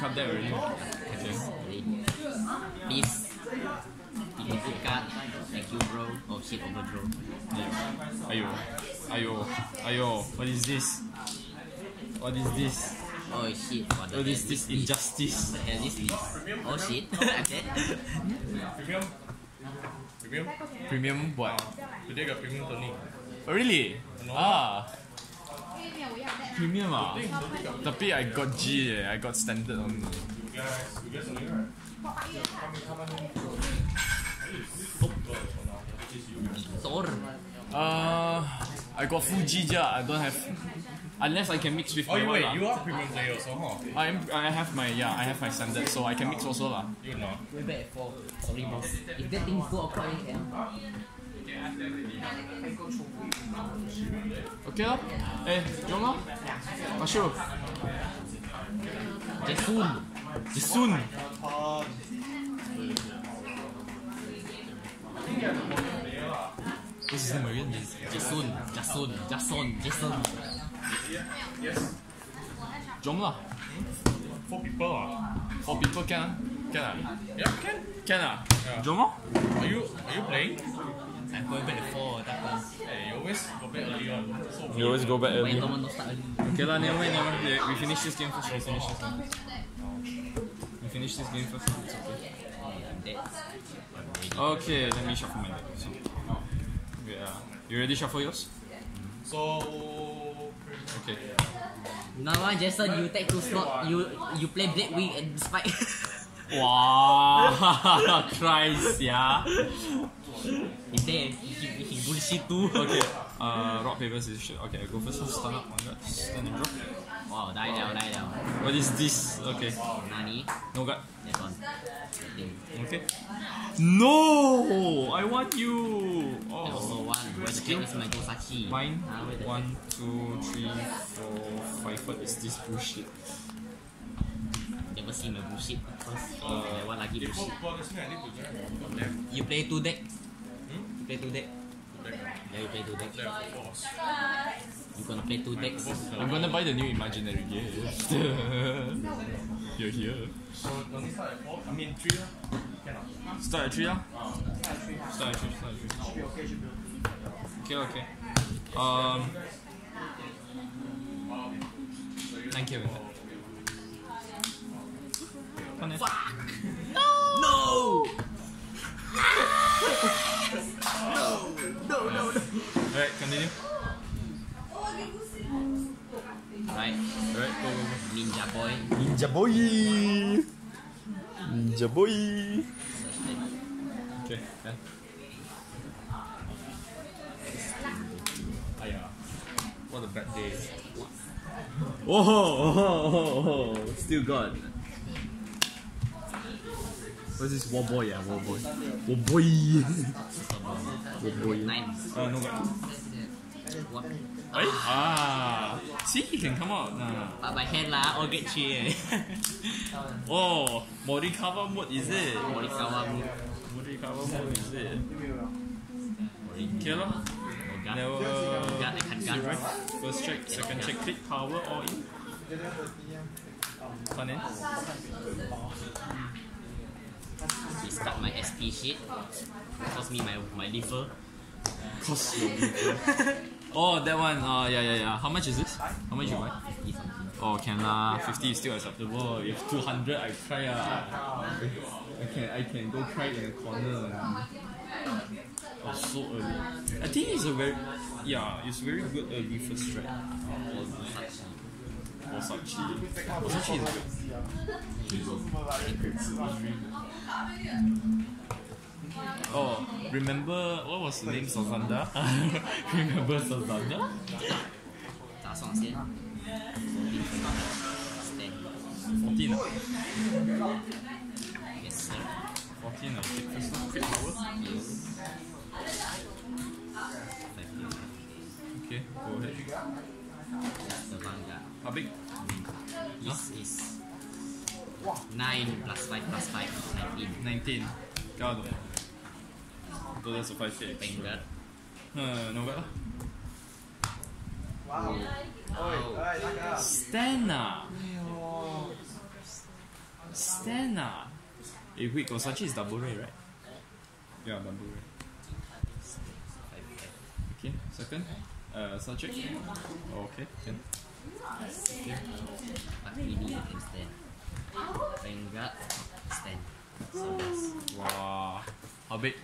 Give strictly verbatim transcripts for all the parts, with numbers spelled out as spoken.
card deck already. Okay. Please. You can good card. Thank you, bro. Oh shit, overdraw. Yeah. Ayo. Ayo. Ayo. What is this? What is this? Oh shit. What the What is hell this injustice? What the hell is this? Oh shit. I'm dead. Premium? Premium? Premium what? Today got premium Tony. Oh, really? Ah. Premium ah. Tapi I got G eh. I got standard only. You guys, you guys only right? Thor. Uh, I got full G ja. I don't have. Unless I can mix with Oh, my you one wait, lah. you are premium player also, huh? I'm, I have my yeah. I have my standard, so I can mix also lah. You know. Way back for. Sorry, boss. If that thing go up, I can. Okay lah. Eh, jom lah. Masuk. Jason. Jason. What's his name again? Jason. Jason. Jason. Jason. Jom lah. Four people ah. Four people can ah? Can ah? Yeah, can. Can ah? Yeah. Jom lah. Are you are you playing? I'm going back to four. Hey, you always go back early on. So You always go back Why early. no one no start early? Okay lah, never mind, never mind. We finish this game first. We finish this game. We finish this game first. It's okay. I'm dead. Okay, let me shuffle my deck. So, yeah. You ready? Shuffle yours. So Okay. No one, Jason. You take two slot. You you play Black Wing and Spike. Wow, Christ, yeah. He's there. He, he bullshit too. Okay. Uh, rock paper scissors shit. Okay, I go first. Stun up on that. Stun and drop. Wow, die now, die now. What is this? Okay. Nani? No guard. That's one. Okay. No, I want you. I also Oh. one. Where the heck is my Gosaki? Mine. Ah, where the One, two, three, four, five. What is this bullshit? Never see my bullshit. First, uh, that one lagi if four bullshit. people listening, I need to join from left. You play two deck. Hmm? You play two deck. Left. Yeah, you play two deck. Left. Force. You gonna play two decks. I'm gonna buy the new imaginary gift. You're here. So only start at four. I mean three lah. Can not. Start at three lah. Start at three. Start at three. Okay, okay. Um. Thank you. Fuck! No! No, no, no. Alright, continue. Right. Alright, go, go, go. Ninja boy. Ninja boy! Ninja boy! Okay, done. Aya. What a bad day. Oh, oh, oh, oh, still got. What's this? War boy, yeah, war boy. War boy! War boy. Nine. Uh, no, but. What? Right? Ah, see, he can come out. Nah. But my hand lah, all get three. Eh. Oh, Morikawa mode is it? Morikawa move. Morikawa mode is it? Okay lor. No gun. Never. Gun, I can't gun. Right. First check, second check, click power all in. Fun in. He start my S P shit. Cost me my my liver. Cost your liver. Oh, that one. Uh, yeah, yeah, yeah. How much is this? How much you buy? fifty something. Oh, can lah. Fifty is still acceptable. If two hundred, I cry ah. I can, I can go cry in a corner. Oh, so early. I think it's a very, yeah, it's very good early first strike. For Sachi. For Sachi is good. Oh, remember what was the name Sazanda? Remember Sazanda? 打双先。 fourteen. Yes sir. fourteen, I take first one. Crit power. Okay, go ahead. That's the Vanguard. How big? This is nine plus five plus five, nineteen. nineteen. God. So that's a five K. Vanguard. Uh, no bad. Wow. Stand ah. Stand ah. Eh wait, Kosachi is double ray, right? Yeah, double ray. Okay, second. Uh, subject. Okay, can. But we need to stand. Vanguard, stand. So that's Wow. How big?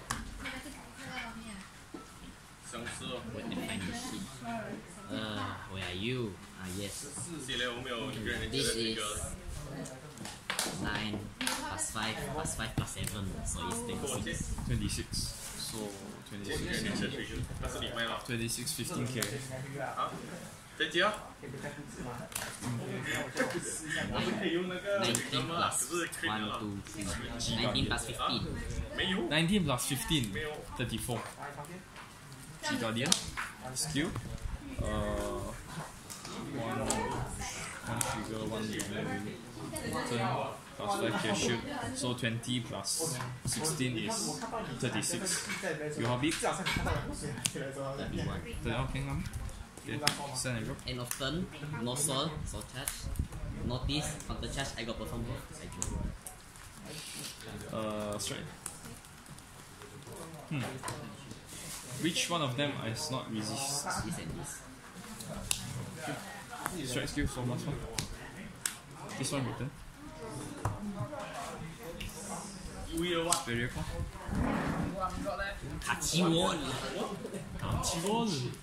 想吃哦。 where I find the sheet. Uh, where are you? Ah, yes. 系列我们有一个人 This 觉得那 is 个 nine plus five plus five plus seven, so it's twenty-six. twenty-six. So 有 twenty-six. 人觉得那是你卖了 twenty-six, fifteen K. 啊？再接啊！我们可以用那个 nineteen 吗？ plus 可是 crit one, 了 two, three. nineteen plus fifteen. 没有。 nineteen plus fifteen. thirty-four. G-Guardian. Skill. Uh, one, one trigger, one memory. Turn plus five K shoot. So twenty plus sixteen is thirty-six. You how big? thirty-one. Then okay, come. Okay, send and drop. End of turn, no soul, so charge. Notice, counter charge, I got perform both. I draw. Uh, strike. Hmm. Which one of them is not resist? This and this. Strike skill for last one. This one return. Weird what? Barrier call. Hachiwon! Hachiwon!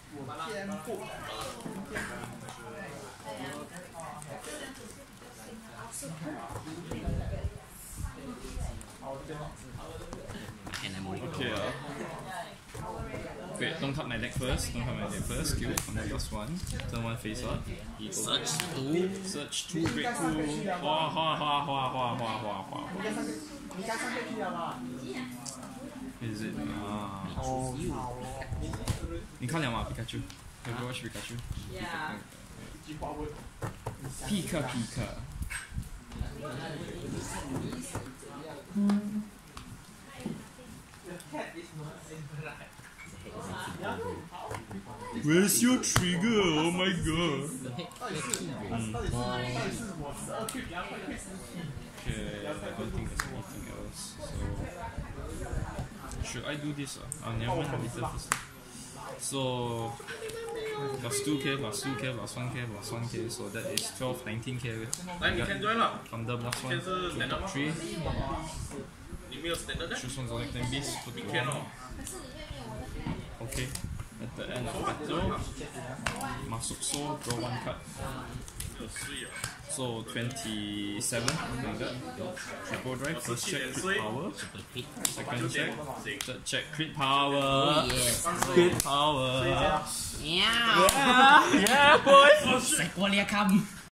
And I'm already Okay, uh, wait, don't cut my deck first. Don't cut my deck first. Skill on the first one. Turn one face up. Search two. Search two. Break two. Hua hua hua hua hua hua hua hua. Is it? Ah. 你看了吗 Pikachu? Have you watched Pikachu? Yeah. Pika Pika. Where's your trigger? Oh my god. Mm. Okay, I don't think there's anything else. So should I do this? Uh? Uh, never mind, later first. So plus two K plus two K plus one K plus one K, so that is twelve, nineteen K. 来，你 can join 了。 Thunder plus 今 one. 天是 stand up 吗？ Three. 你没有 stand up 的？ Choose one select ten beast. Put 明 to 天 one. 哦。 Okay. At the end of battle, Masuk Soul, draw one card. 有睡啊。 So twenty-seven, like that. Triple drive, first check, crit power. Triple crit. Second check, 行。 third check, crit power. Oh yes. Crit power. Yeah. Yeah, yeah, boy. Psycholia come.